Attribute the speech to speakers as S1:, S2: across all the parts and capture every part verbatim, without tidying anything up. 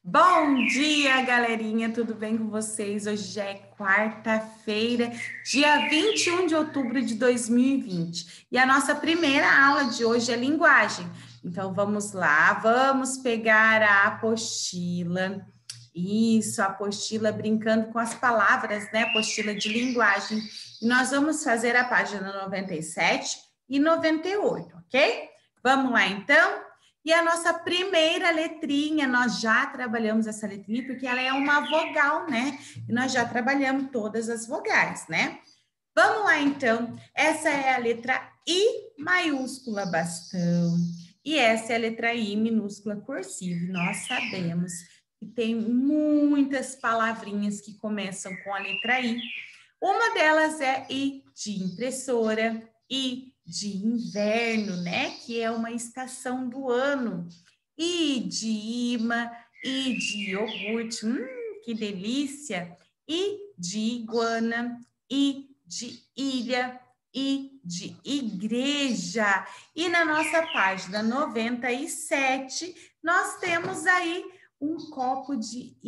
S1: Bom dia, galerinha, tudo bem com vocês? Hoje já é quarta-feira, dia vinte e um de outubro de dois mil e vinte. E a nossa primeira aula de hoje é linguagem. Então, vamos lá, vamos pegar a apostila. Isso, a apostila brincando com as palavras, né? Apostila de linguagem. E nós vamos fazer a página noventa e sete e noventa e oito, ok? Vamos lá, então? E a nossa primeira letrinha, nós já trabalhamos essa letrinha porque ela é uma vogal, né? E nós já trabalhamos todas as vogais, né? Vamos lá, então. Essa é a letra I maiúscula bastão. E essa é a letra I minúscula cursiva. Nós sabemos que tem muitas palavrinhas que começam com a letra I. Uma delas é I de impressora, I de inverno, né? Que é uma estação do ano. I de imã, I de iogurte, hum, que delícia. I de iguana, I de ilha, I de igreja. E na nossa página noventa e sete, nós temos aí um copo de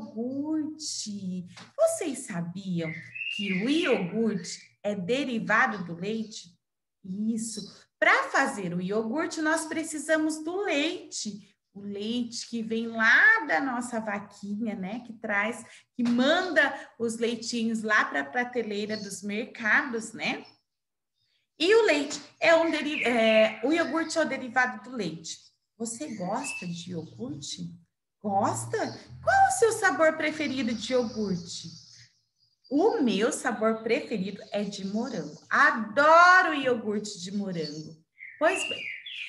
S1: iogurte. Vocês sabiam que o iogurte é derivado do leite? Isso. Para fazer o iogurte, nós precisamos do leite. O leite que vem lá da nossa vaquinha, né? Que traz, que manda os leitinhos lá para a prateleira dos mercados, né? E o leite é um deri é, o iogurte é o derivado do leite. Você gosta de iogurte? Gosta? Qual é o seu sabor preferido de iogurte? O meu sabor preferido é de morango. Adoro iogurte de morango. Pois bem,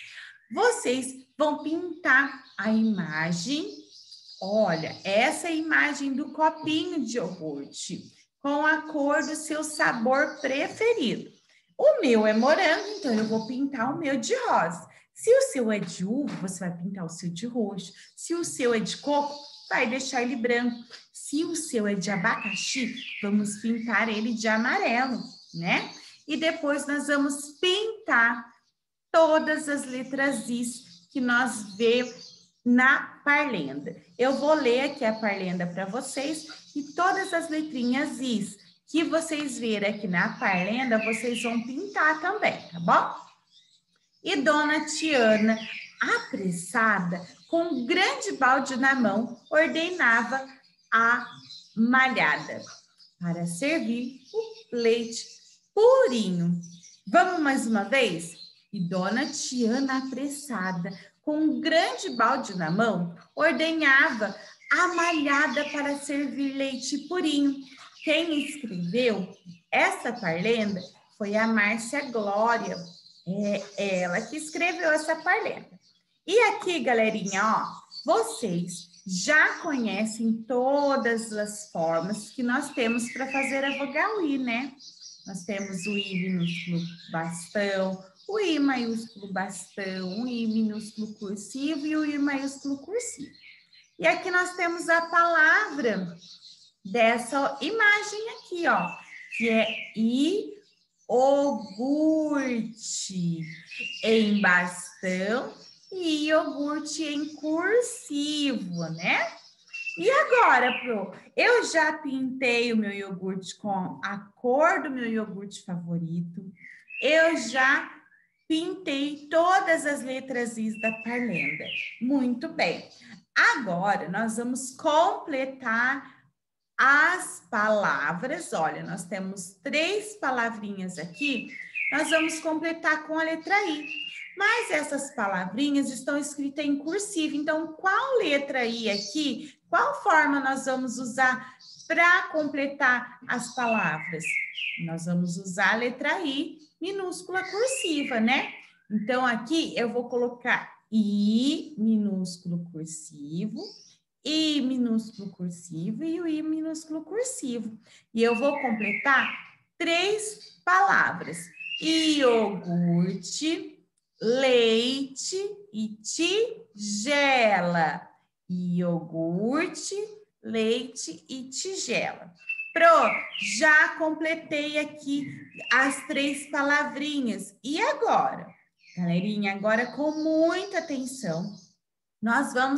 S1: vocês vão pintar a imagem. Olha, essa é a imagem do copinho de iogurte, com a cor do seu sabor preferido. O meu é morango, então eu vou pintar o meu de rosa. Se o seu é de uva, você vai pintar o seu de roxo. Se o seu é de coco, vai deixar ele branco. Se o seu é de abacaxi, vamos pintar ele de amarelo, né? E depois nós vamos pintar todas as letras I que nós vemos na parlenda. Eu vou ler aqui a parlenda para vocês e todas as letrinhas I que vocês verem aqui na parlenda, vocês vão pintar também, tá bom? E Dona Tiana, apressada, com um grande balde na mão, ordenava a malhada para servir o leite purinho. Vamos mais uma vez? E Dona Tiana, apressada, com um grande balde na mão, ordenava a malhada para servir leite purinho. Quem escreveu essa parlenda foi a Márcia Glória. É ela que escreveu essa parlenda. E aqui, galerinha, ó, vocês já conhecem todas as formas que nós temos para fazer a vogal I, né? Nós temos o I minúsculo bastão, o I maiúsculo bastão, o I minúsculo cursivo e o I maiúsculo cursivo. E aqui nós temos a palavra dessa imagem aqui, ó, que é iogurte em bastão e iogurte em cursivo, né? E agora, Pro, eu já pintei o meu iogurte com a cor do meu iogurte favorito. Eu já pintei todas as letras I da parlenda. Muito bem. Agora, nós vamos completar as palavras. Olha, nós temos três palavrinhas aqui. Nós vamos completar com a letra I. Mas essas palavrinhas estão escritas em cursivo. Então, qual letra I aqui, qual forma nós vamos usar para completar as palavras? Nós vamos usar a letra I minúscula cursiva, né? Então, aqui eu vou colocar I minúsculo cursivo, I minúsculo cursivo e o I minúsculo cursivo. E eu vou completar três palavras: iogurte, leite e tigela. Iogurte, leite e tigela. Pro, já completei aqui as três palavrinhas. E agora? Galerinha, agora com muita atenção, nós vamos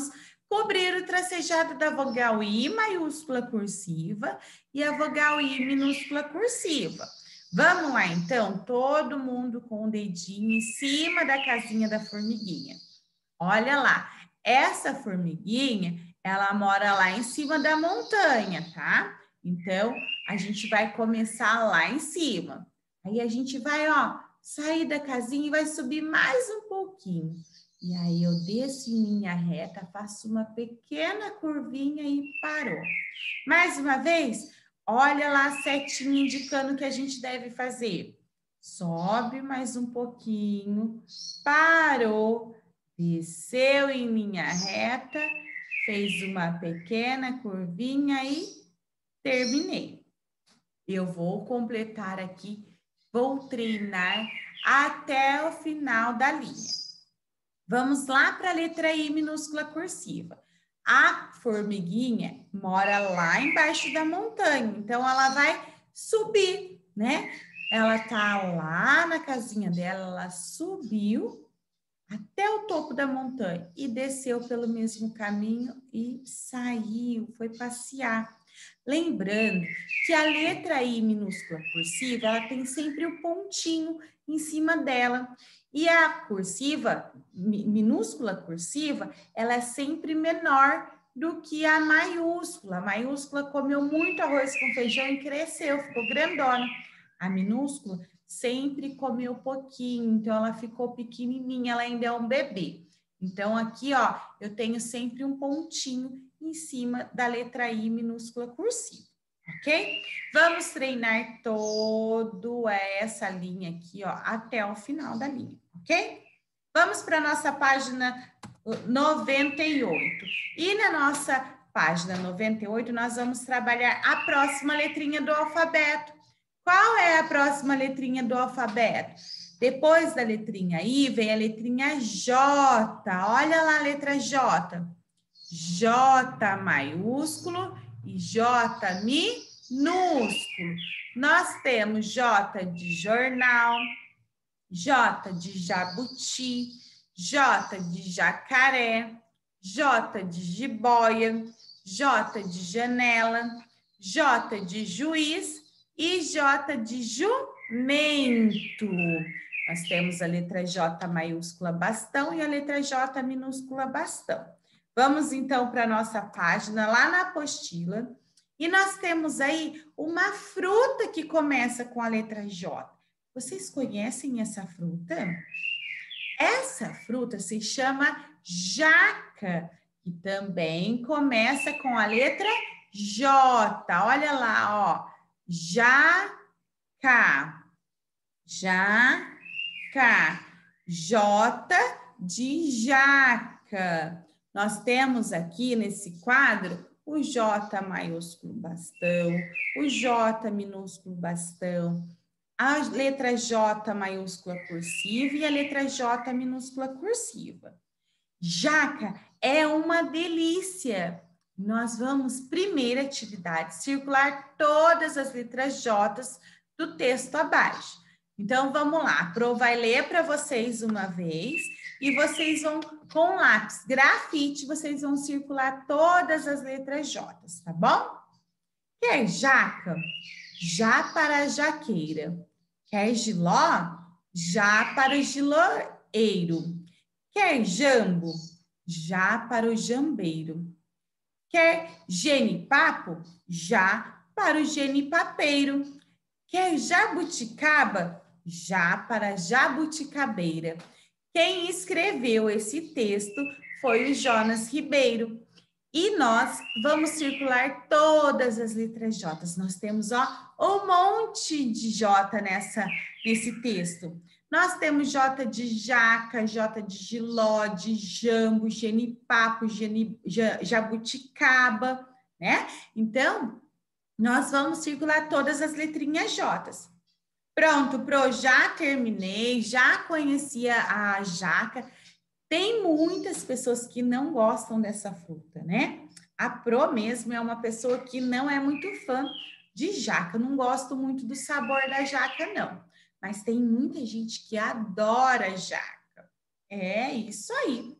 S1: Cobrir o tracejado da vogal I maiúscula cursiva e a vogal I minúscula cursiva. Vamos lá, então, todo mundo com o dedinho em cima da casinha da formiguinha. Olha lá, essa formiguinha, ela mora lá em cima da montanha, tá? Então, a gente vai começar lá em cima. Aí a gente vai, ó, sair da casinha e vai subir mais um pouquinho. E aí eu desço em linha reta, faço uma pequena curvinha e parou. Mais uma vez, olha lá a setinha indicando o que a gente deve fazer. Sobe mais um pouquinho, parou, desceu em linha reta, fez uma pequena curvinha e terminei. Eu vou completar aqui, vou treinar até o final da linha. Vamos lá para a letra I minúscula cursiva. A formiguinha mora lá embaixo da montanha, então ela vai subir, né? Ela tá lá na casinha dela, ela subiu até o topo da montanha e desceu pelo mesmo caminho e saiu, foi passear. Lembrando que a letra I minúscula cursiva, ela tem sempre o pontinho em cima dela. E a cursiva, minúscula cursiva, ela é sempre menor do que a maiúscula. A maiúscula comeu muito arroz com feijão e cresceu, ficou grandona. A minúscula sempre comeu pouquinho, então ela ficou pequenininha, ela ainda é um bebê. Então aqui, ó, eu tenho sempre um pontinho em cima da letra I minúscula cursiva, ok? Vamos treinar toda essa linha aqui, ó, até o final da linha, ok? Vamos para a nossa página noventa e oito. E na nossa página noventa e oito, nós vamos trabalhar a próxima letrinha do alfabeto. Qual é a próxima letrinha do alfabeto? Depois da letrinha I, vem a letrinha J. Olha lá a letra J. J maiúsculo e J minúsculo. Nós temos J de jornal, J de jabuti, J de jacaré, J de jiboia, J de janela, J de juiz e J de jumento. Nós temos a letra J maiúscula bastão e a letra J minúscula bastão. Vamos então para a nossa página lá na apostila e nós temos aí uma fruta que começa com a letra J. Vocês conhecem essa fruta? Essa fruta se chama jaca, que também começa com a letra J. Olha lá, ó. Jaca. Jaca. J de jaca. Nós temos aqui nesse quadro o J maiúsculo bastão, o J minúsculo bastão, a letra J maiúscula cursiva e a letra J minúscula cursiva. Jaca é uma delícia. Nós vamos, primeira atividade, circular todas as letras J do texto abaixo. Então, vamos lá. A Pro vai ler para vocês uma vez e vocês vão, com lápis grafite, vocês vão circular todas as letras J, tá bom? Quer jaca? Já para jaqueira. Quer giló? Já para o giloeiro. Quer jambo? Já para o jambeiro. Quer genipapo? Já para o genipapeiro. Quer jabuticaba? Já para a jabuticabeira. Quem escreveu esse texto foi o Jonas Ribeiro. E nós vamos circular todas as letras J. Nós temos, ó, um monte de J nessa, nesse texto. Nós temos J de jaca, J de giló, de jambo, genipapo, geni, jabuticaba, né? Então, nós vamos circular todas as letrinhas J. Pronto, Pro, já terminei, já conhecia a jaca. Tem muitas pessoas que não gostam dessa fruta, né? A Pro mesmo é uma pessoa que não é muito fã de jaca. Não gosto muito do sabor da jaca, não. Mas tem muita gente que adora jaca. É isso aí.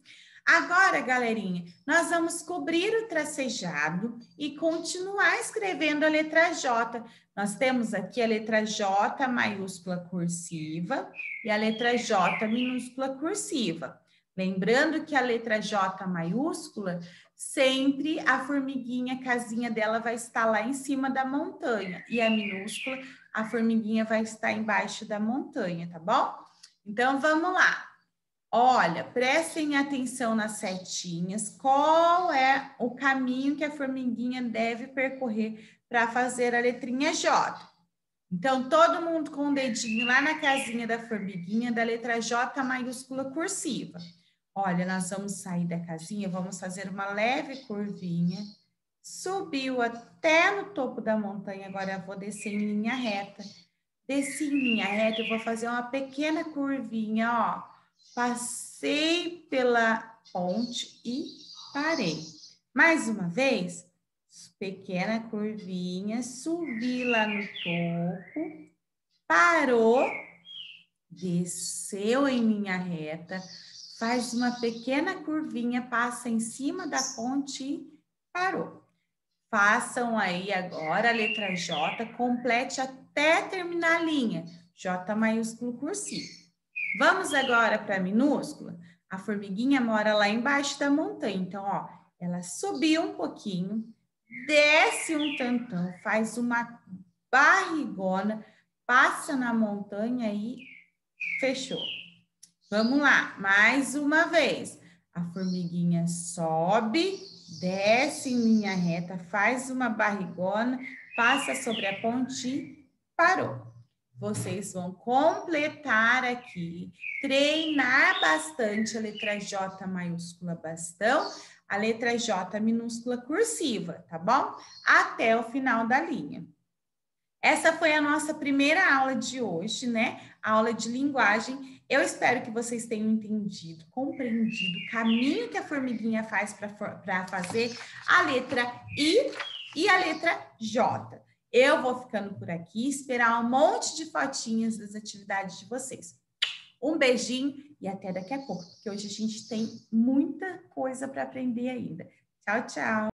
S1: Agora, galerinha, nós vamos cobrir o tracejado e continuar escrevendo a letra J. Nós temos aqui a letra J maiúscula cursiva e a letra J minúscula cursiva. Lembrando que a letra J maiúscula, sempre a formiguinha, a casinha dela vai estar lá em cima da montanha. E a minúscula, a formiguinha vai estar embaixo da montanha, tá bom? Então, vamos lá. Olha, prestem atenção nas setinhas. Qual é o caminho que a formiguinha deve percorrer para fazer a letrinha J? Então, todo mundo com o dedinho lá na casinha da formiguinha da letra J maiúscula cursiva. Olha, nós vamos sair da casinha, vamos fazer uma leve curvinha. Subiu até no topo da montanha, agora eu vou descer em linha reta. Desci em linha reta, eu vou fazer uma pequena curvinha, ó. Passei pela ponte e parei. Mais uma vez, pequena curvinha, subi lá no topo, parou, desceu em linha reta, faz uma pequena curvinha, passa em cima da ponte e parou. Façam aí agora a letra J, complete até terminar a linha, J maiúsculo cursivo. Vamos agora para a minúscula? A formiguinha mora lá embaixo da montanha, então, ó, ela subiu um pouquinho, desce um tantão, faz uma barrigona, passa na montanha e fechou. Vamos lá, mais uma vez. A formiguinha sobe, desce em linha reta, faz uma barrigona, passa sobre a ponte e parou. Vocês vão completar aqui, treinar bastante a letra J maiúscula bastão, a letra J minúscula cursiva, tá bom? Até o final da linha. Essa foi a nossa primeira aula de hoje, né? A aula de linguagem. Eu espero que vocês tenham entendido, compreendido o caminho que a formiguinha faz para fazer a letra I e a letra J. Eu vou ficando por aqui, esperar um monte de fotinhas das atividades de vocês. Um beijinho e até daqui a pouco, porque hoje a gente tem muita coisa para aprender ainda. Tchau, tchau!